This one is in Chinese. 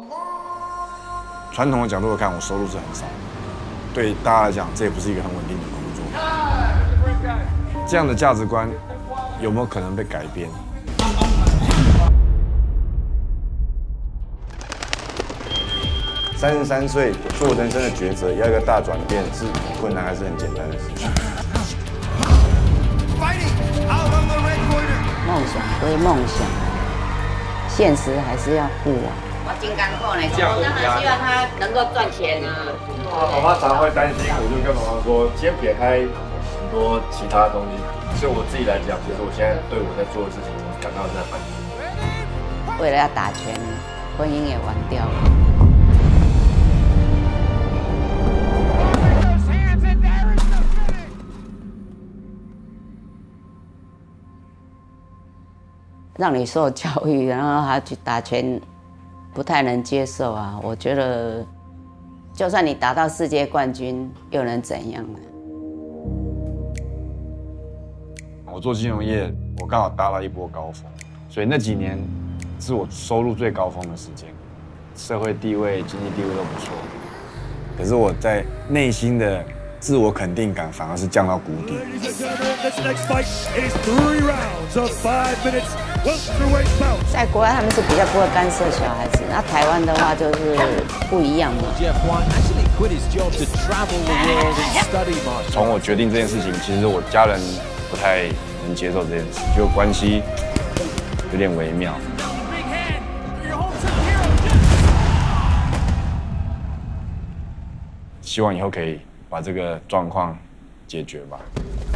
传统的角度来看，我收入是很少的，对大家来讲，这也不是一个很稳定的工作。这样的价值观有没有可能被改变？33岁做人生的抉择，要一个大转变，是很困难还是很简单的事情？ 梦想归梦想，现实还是要顾啊。 我真艰苦呢，我当然希望他能够赚钱啊。 妈妈常会担心，我就跟妈妈说，先撇开很多其他东西。对我自己来讲，其实我现在对我在做的事情感到很满意。 为了要打拳，婚姻也完掉了。让你受教育，然后还去打拳，不太能接受啊！我觉得，就算你打到世界冠军，又能怎样呢？ 我做金融业，我刚好达到一波高峰，所以那几年是我收入最高峰的时间，社会地位、经济地位都不错。可是我在内心的自我肯定感反而是降到谷底。 在国外他们是比较不会干涉小孩子，那台湾的话就是不一样嘛。 从我决定这件事情，其实我家人不太能接受这件事，就关系有点微妙。希望以后可以把这个状况解决吧。